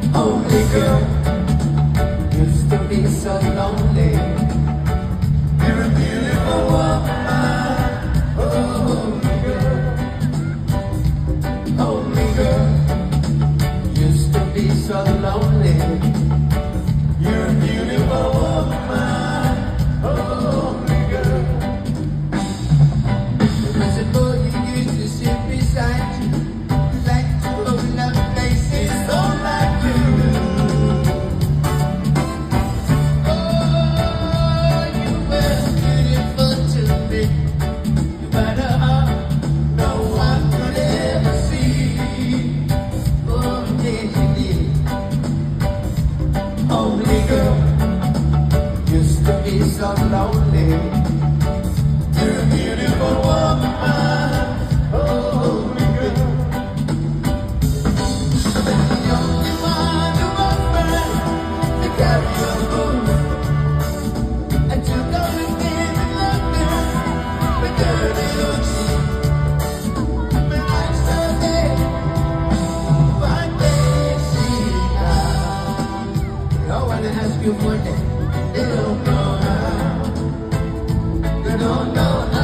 Only girl used to be so lonely. You're a beautiful woman. Only girl. Only girl used to be so lonely. You're a beautiful woman. Only girl. There was a boy who used to sit beside you. Like to open up faces all like you. Oh, you were beautiful to me. You had a heart no one could ever see. Oh, did you did. Only girl used to be so lonely. You're a beautiful woman. Only girl. The only one who offered to carry your home and to go and live in London with dirty ocean. But like someday, one day see now. I wanna ask you one day, they don't know how. They don't know how.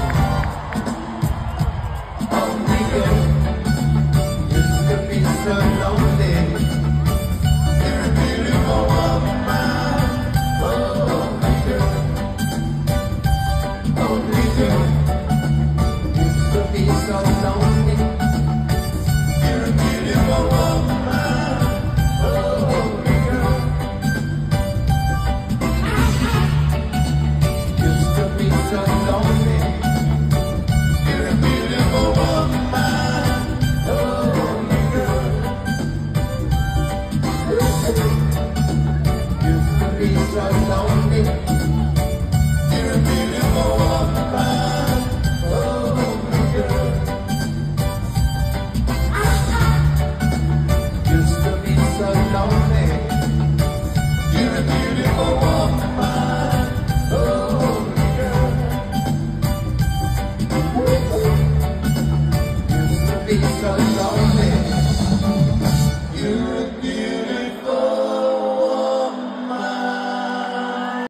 Only girl used to be so